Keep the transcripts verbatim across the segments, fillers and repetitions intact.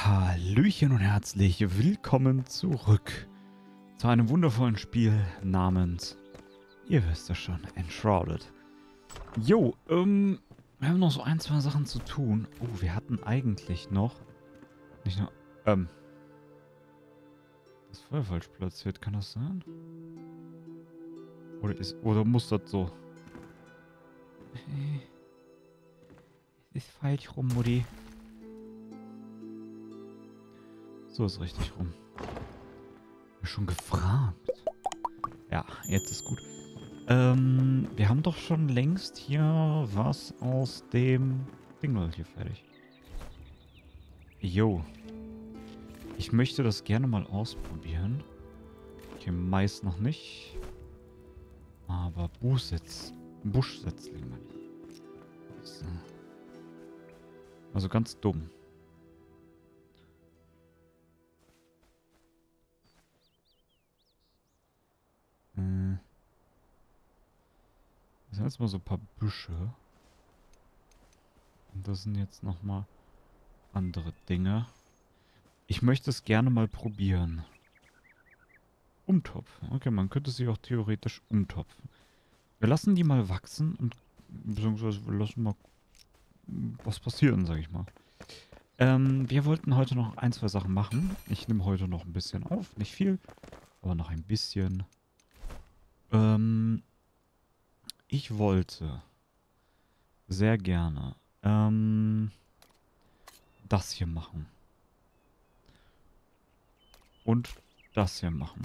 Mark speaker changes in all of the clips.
Speaker 1: Hallöchen und herzlich willkommen zurück zu einem wundervollen Spiel namens, ihr wisst es schon, Enshrouded. Jo, ähm, wir haben noch so ein, zwei Sachen zu tun. Oh, wir hatten eigentlich noch, nicht nur, ähm, das Feuer falsch platziert, kann das sein? Oder ist, oder muss das so? Es ist falsch rum, Mutti. So ist richtig rum. Schon gefragt. Ja, jetzt ist gut. Ähm, wir haben doch schon längst hier was aus dem Ding hier fertig. Jo. Ich möchte das gerne mal ausprobieren. Okay, Mais noch nicht. Aber Buschsetz, Buschsetzling meine ich. So. Also ganz dumm. Äh. Das sind jetzt mal so ein paar Büsche. Und das sind jetzt nochmal andere Dinge. Ich möchte es gerne mal probieren. Umtopfen. Okay, man könnte sie auch theoretisch umtopfen. Wir lassen die mal wachsen und beziehungsweise wir lassen mal was passieren, sag ich mal. Ähm, wir wollten heute noch ein, zwei Sachen machen. Ich nehme heute noch ein bisschen auf. Nicht viel, aber noch ein bisschen. Ähm, ich wollte sehr gerne ähm, das hier machen. Und das hier machen.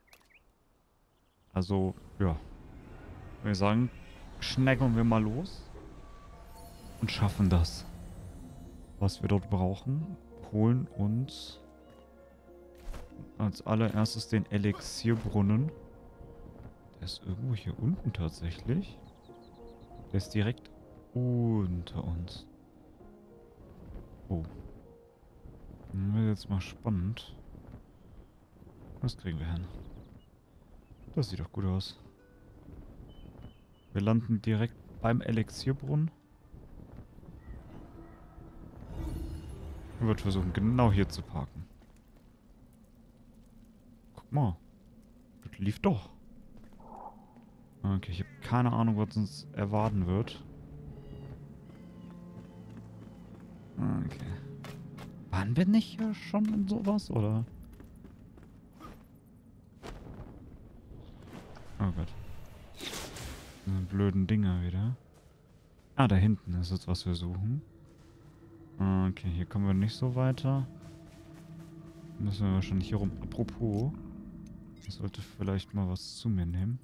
Speaker 1: Also, ja. Ich würde sagen, schnäckeln wir mal los. Und schaffen das. Was wir dort brauchen. Holen uns als allererstes den Elixierbrunnen. Der ist irgendwo hier unten tatsächlich. Der ist direkt unter uns. Oh. Das wird jetzt mal spannend. Was kriegen wir hin? Das sieht doch gut aus. Wir landen direkt beim Elixierbrunnen. Ich würde versuchen, genau hier zu parken. Guck mal. Das lief doch. Okay, ich habe keine Ahnung, was uns erwarten wird. Okay. Waren wir nicht hier schon in sowas, oder? Oh Gott. Diese blöden Dinger wieder. Ah, da hinten ist jetzt, was wir suchen. Okay, hier kommen wir nicht so weiter. Müssen wir wahrscheinlich hier rum. Apropos. Ich sollte vielleicht mal was zu mir nehmen.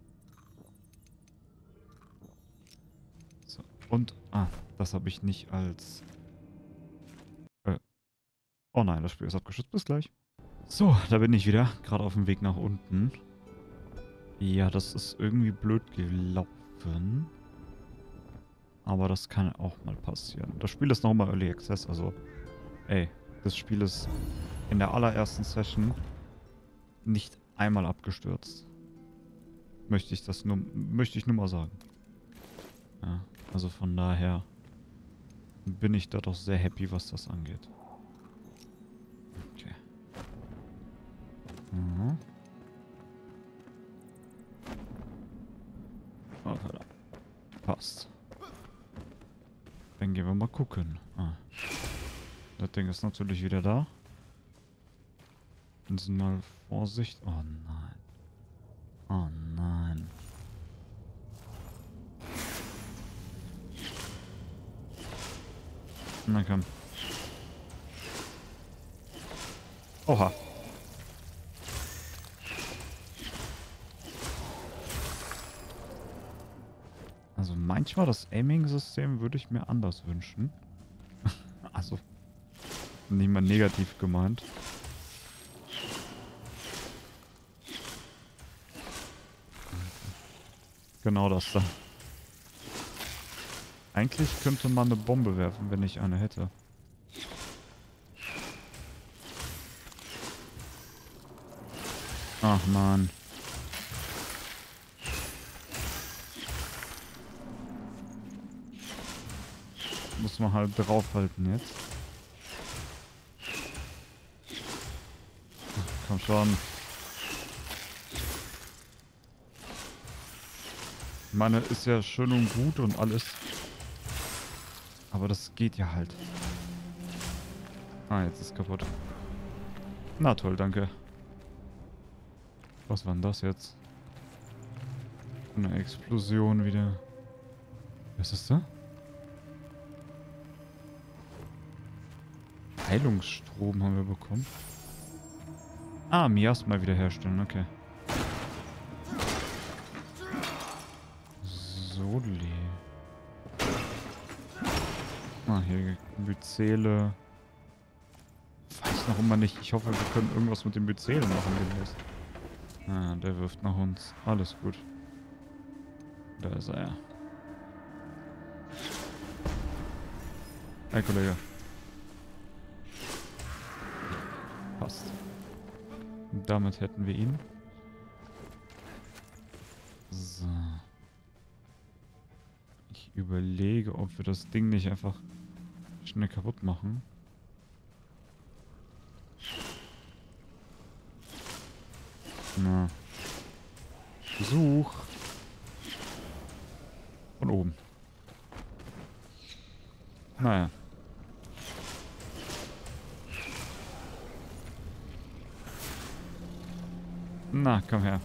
Speaker 1: So, und... Ah, das habe ich nicht als... Äh. Oh nein, das Spiel ist abgeschützt. Bis gleich. So, da bin ich wieder. Gerade auf dem Weg nach unten. Ja, das ist irgendwie blöd gelaufen. Aber das kann auch mal passieren. Das Spiel ist nochmal Early Access, also... Ey, das Spiel ist in der allerersten Session nicht einmal abgestürzt. Möchte ich das nur... Möchte ich nur mal sagen. Ja, also von daher bin ich da doch sehr happy, was das angeht. Okay. Mhm. Oh, verdammt. Passt. Dann gehen wir mal gucken. Ah. Das Ding ist natürlich wieder da. Müssen mal Vorsicht. Oh nein. Oh nein. Na komm. Oha. Also manchmal das Aiming-System würde ich mir anders wünschen. Also nicht mal negativ gemeint. Genau das da. Eigentlich könnte man eine Bombe werfen, wenn ich eine hätte. Ach man. Muss man halt draufhalten jetzt. komm schon. Ich meine, ist ja schön und gut und alles. Aber das geht ja halt. Ah, jetzt ist kaputt. Na toll, danke. Was war denn das jetzt? Eine Explosion wieder. Was ist da? Heilungsstrom haben wir bekommen. Ah, Miasma wiederherstellen, okay. Soli. Ah, hier Myzele. Weiß noch immer nicht. Ich hoffe, wir können irgendwas mit den Myzelen machen demnächst. Ah, der wirft nach uns. Alles gut. Da ist er ja. Hey, Kollege. Passt. Und damit hätten wir ihn. So. Ich überlege, ob wir das Ding nicht einfach schnell kaputt machen. Na. Versuch. Von oben. Naja. Na, komm her.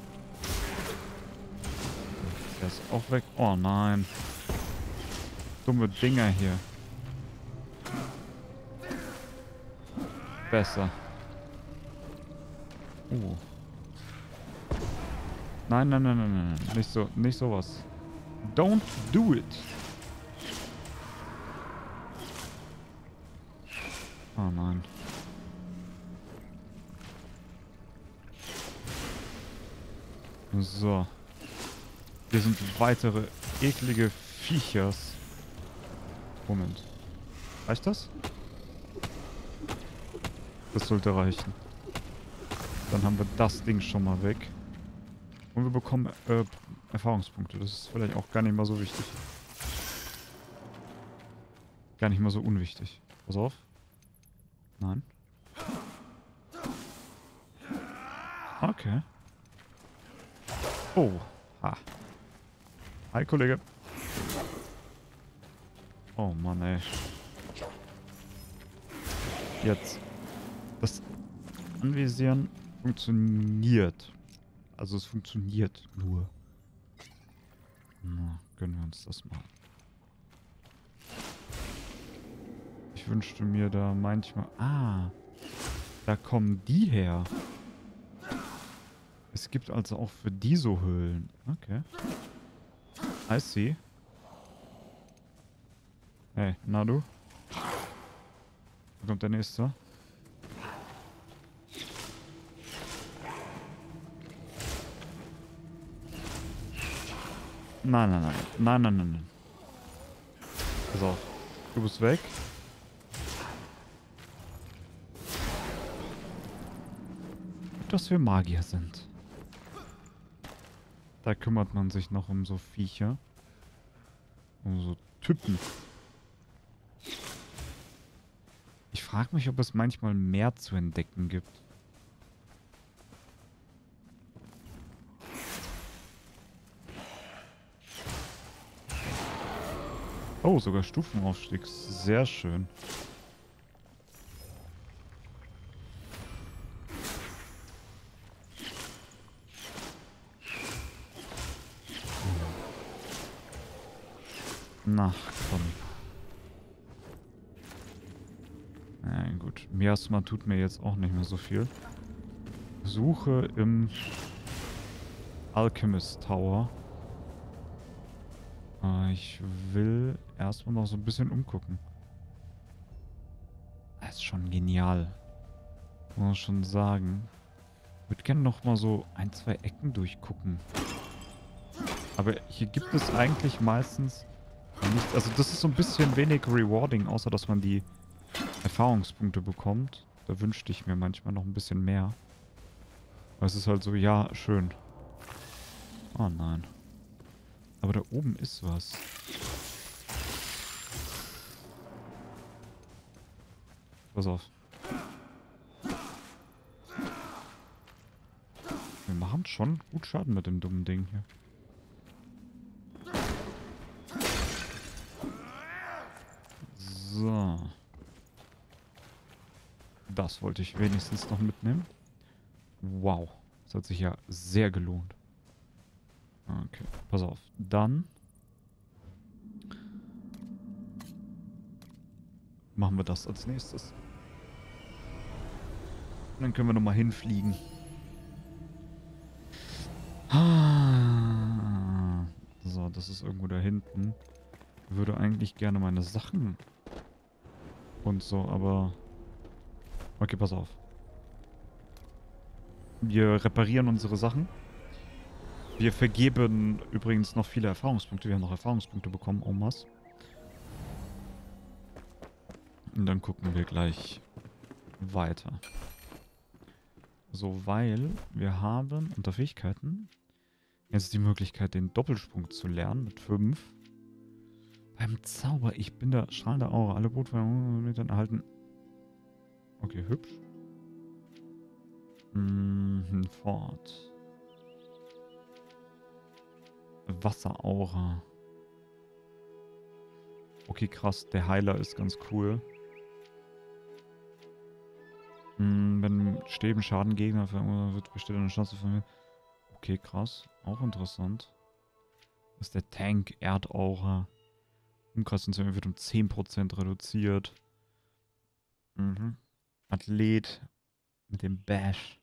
Speaker 1: Der ist auch weg. Oh nein. Dumme Dinger hier. Besser. Oh. Nein, nein, nein, nein, nein. Nicht so, nicht sowas. Don't do it. Oh nein. So. Hier sind weitere eklige Viechers. Moment. Reicht das? Das sollte reichen. Dann haben wir das Ding schon mal weg. Und wir bekommen äh, Erfahrungspunkte. Das ist vielleicht auch gar nicht mal so wichtig. Gar nicht mal so unwichtig. Pass auf. Nein. Okay. Oh. Ha. Hi, Kollege. Oh Mann, ey. Jetzt. Das Anvisieren funktioniert. Also es funktioniert nur. Na, gönnen wir uns das mal. Ich wünschte mir da manchmal... Ah, da kommen die her. Es gibt also auch für die so Höhlen. Okay. I see. Hey, na du? Wo kommt der nächste? Nein, nein, nein. Nein, nein, nein, nein. Pass auf. Du bist weg. Dass wir Magier sind. Da kümmert man sich noch um so Viecher. Um so Typen. Ich frage mich, ob es manchmal mehr zu entdecken gibt. Oh, sogar Stufenaufstieg. Sehr schön. Na, komm. Ja, gut. Miasma tut mir jetzt auch nicht mehr so viel. Suche im Alchemist Tower. Äh, ich will erstmal noch so ein bisschen umgucken. Das ist schon genial. Muss man schon sagen. Ich würde gerne noch mal so ein, zwei Ecken durchgucken. Aber hier gibt es eigentlich meistens nichts. Also das ist so ein bisschen wenig rewarding, außer dass man die Erfahrungspunkte bekommt. Da wünschte ich mir manchmal noch ein bisschen mehr. Aber es ist halt so, ja, schön. Oh nein. Aber da oben ist was. Pass auf. Wir machen schon gut Schaden mit dem dummen Ding hier. So. Das wollte ich wenigstens noch mitnehmen. Wow. Das hat sich ja sehr gelohnt. Okay, pass auf. Dann machen wir das als nächstes. Und dann können wir nochmal hinfliegen. So, das ist irgendwo da hinten. Ich würde eigentlich gerne meine Sachen und so, aber... Okay, pass auf. Wir reparieren unsere Sachen. Wir vergeben übrigens noch viele Erfahrungspunkte. Wir haben noch Erfahrungspunkte bekommen, Omas. Und dann gucken wir gleich weiter. So, weil wir haben unter Fähigkeiten jetzt die Möglichkeit, den Doppelsprung zu lernen mit fünf. Beim Zauber, ich bin der strahlende Aura. Alle Bootmitglieder erhalten. Okay, hübsch. Mhm, fort. Wasseraura. Okay, krass. Der Heiler ist ganz cool. Mhm, wenn Stäben Schaden Gegner verursachen, wird besteht eine Chance von mir. Okay, krass. Auch interessant. Das ist der Tank Erdaura. Umkreis wird um zehn Prozent reduziert. Mhm. Athlet mit dem Bash.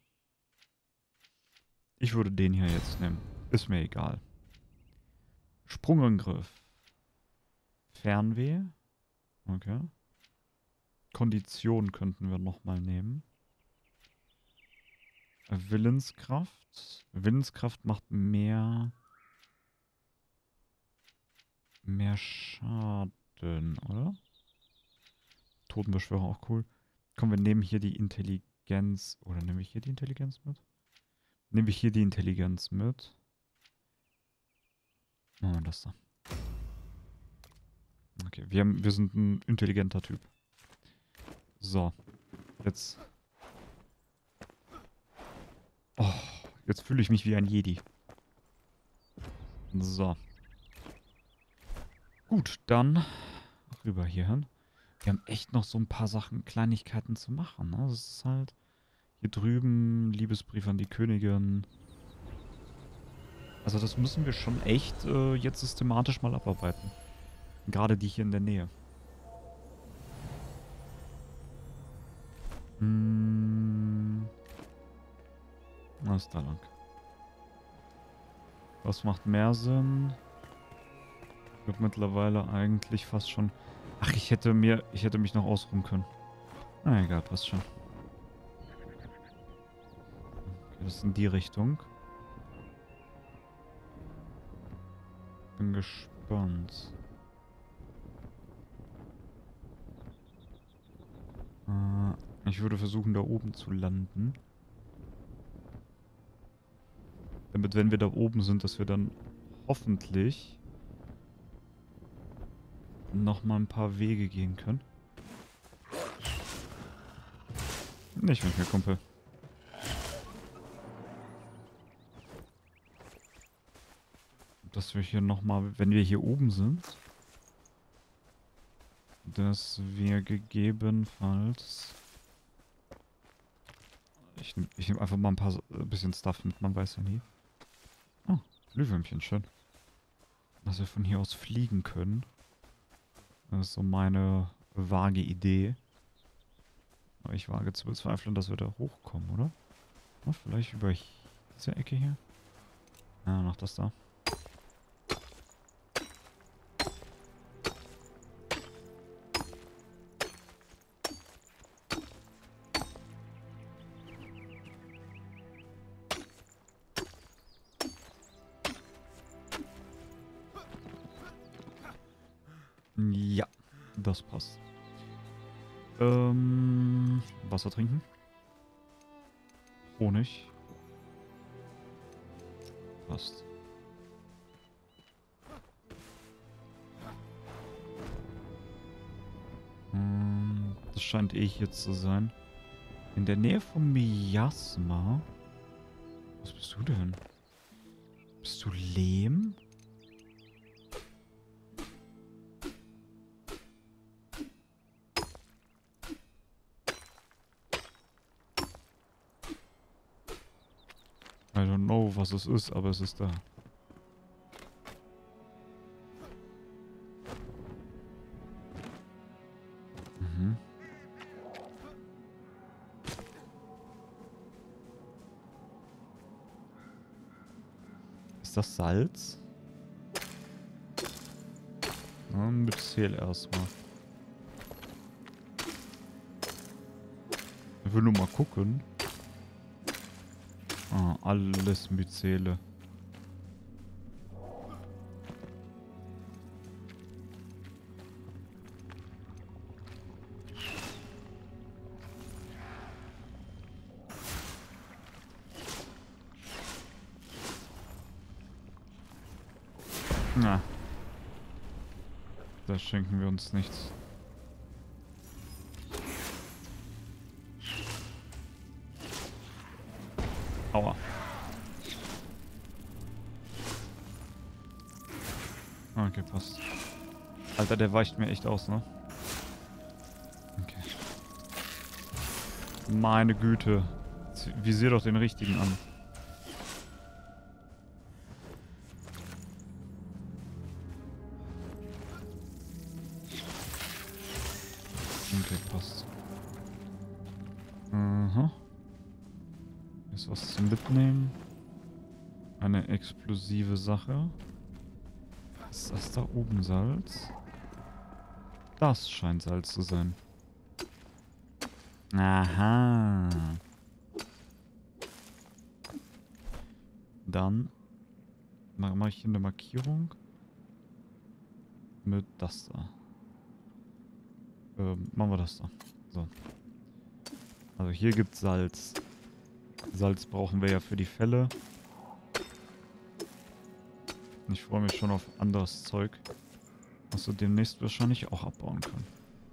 Speaker 1: Ich würde den hier jetzt nehmen. Ist mir egal. Sprungangriff. Fernweh. Okay. Kondition könnten wir nochmal nehmen. Willenskraft. Willenskraft macht mehr... mehr Schaden, oder? Totenbeschwörer auch cool. Komm, wir nehmen hier die Intelligenz. Oder nehme ich hier die Intelligenz mit? Nehme ich hier die Intelligenz mit. Machen wir das da. Okay, wir, haben, wir sind ein intelligenter Typ. So. Jetzt. Oh, jetzt fühle ich mich wie ein Jedi. So. Gut, dann rüber hierhin. Wir haben echt noch so ein paar Sachen, Kleinigkeiten zu machen. Ne? Das ist halt hier drüben Liebesbrief an die Königin. Also das müssen wir schon echt äh, jetzt systematisch mal abarbeiten. Gerade die hier in der Nähe. Hm. Was ist da lang? Was macht mehr Sinn? Ich glaube mittlerweile eigentlich fast schon... Ach, ich hätte mir... Ich hätte mich noch ausruhen können. Na egal, passt schon. Okay, das ist in die Richtung. Bin gespannt. Äh, ich würde versuchen, da oben zu landen. Damit, wenn wir da oben sind, dass wir dann hoffentlich noch mal ein paar Wege gehen können. Nicht mit mir, Kumpel. Dass wir hier noch mal, wenn wir hier oben sind, dass wir gegebenenfalls... Ich nehme ich nehm einfach mal ein paar ein bisschen Stuff mit, man weiß ja nie. Oh, Glühwürmchen, schön. Dass wir von hier aus fliegen können. Das ist so meine vage Idee. Aber ich wage zu bezweifeln, dass wir da hochkommen, oder? Oh, vielleicht über diese Ecke hier? Ja, noch das da. Ja, das passt. Ähm, Wasser trinken. Honig. Passt. Hm, das scheint eh hier zu sein. In der Nähe von Miasma. Was bist du denn? Bist du Lehm? I don't know, was es ist, aber es ist da. Mhm. Ist das Salz? Ja, mit Zähl erstmal. Ich will nur mal gucken. Ah, alles Myzele. Na. Da schenken wir uns nichts. Aua. Okay, passt. Alter, der weicht mir echt aus, ne? Okay. Meine Güte. Visier doch den richtigen an. Okay, passt. Aha. Ist was zum Mitnehmen. Eine explosive Sache. Ist das da oben Salz? Das scheint Salz zu sein. Aha. Dann mache ich hier eine Markierung. Mit das da. Ähm, machen wir das da. So. Also hier gibt's Salz. Salz brauchen wir ja für die Fälle. Ich freue mich schon auf anderes Zeug, was wir demnächst wahrscheinlich auch abbauen können.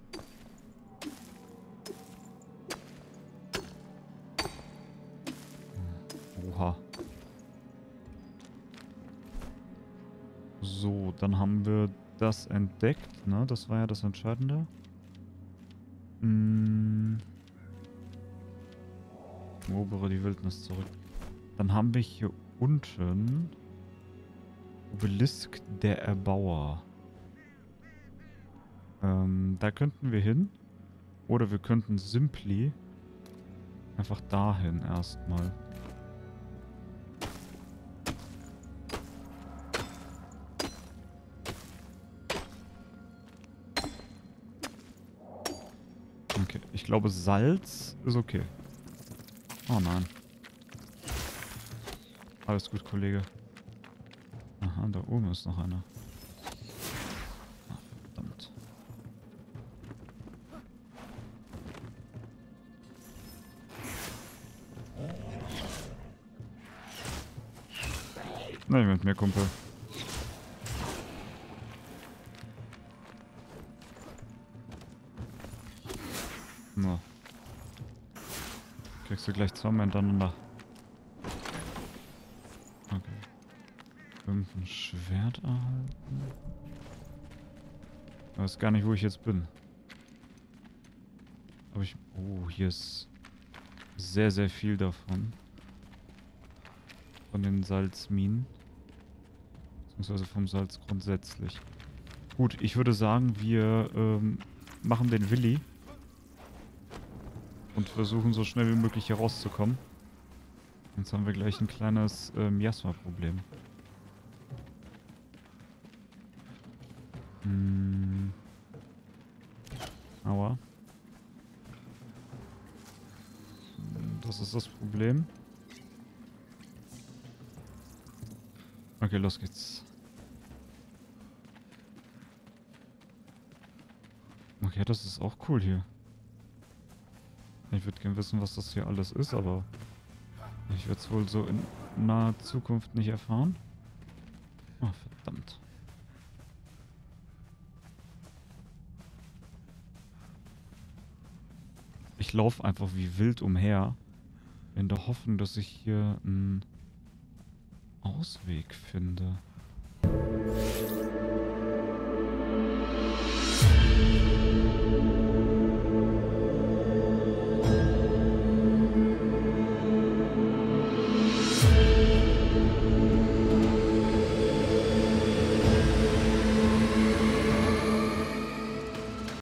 Speaker 1: Oha. So, dann haben wir das entdeckt, ne? Das war ja das Entscheidende. Hm. Erobere die Wildnis zurück. Dann haben wir hier unten Obelisk der Erbauer. Ähm, da könnten wir hin. Oder wir könnten simply einfach dahin erstmal. Okay, ich glaube Salz ist okay. Oh nein. Alles gut, Kollege. Aha, da oben ist noch einer. Ah, verdammt. Nein, mit mir, Kumpel. No. Kriegst du gleich zweimal hintereinander. Okay. Irgendein Schwert erhalten. Ich weiß gar nicht, wo ich jetzt bin. Aber ich... Oh, hier ist sehr, sehr viel davon. Von den Salzminen. Beziehungsweise vom Salz grundsätzlich. Gut, ich würde sagen, wir ähm, machen den Willi. Und versuchen so schnell wie möglich hier rauszukommen. Jetzt haben wir gleich ein kleines äh, Miasma-Problem. Hm. Aua. Das ist das Problem. Okay, los geht's. Okay, das ist auch cool hier. Ich würde gerne wissen, was das hier alles ist, aber ich werde es wohl so in naher Zukunft nicht erfahren. Oh, verdammt. Ich laufe einfach wie wild umher In der Hoffnung, dass ich hier einen Ausweg finde.